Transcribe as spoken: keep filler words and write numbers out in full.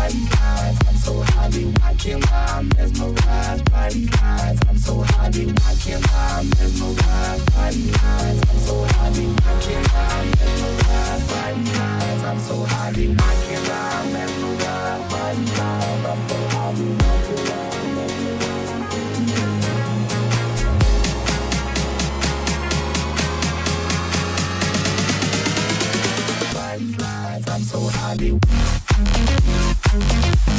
body lines. I'm so high, they watching while I'm mesmerized. Body lines. I'm so high, they watching while I'm mesmerized. Body lines. I'm so high, they watching while I'm mesmerized. Body lines. I'm so high, they watching while I'm mesmerized. Body lines. I'm so high, they watching while I'm mesmerized. Body lines. I'm so high, they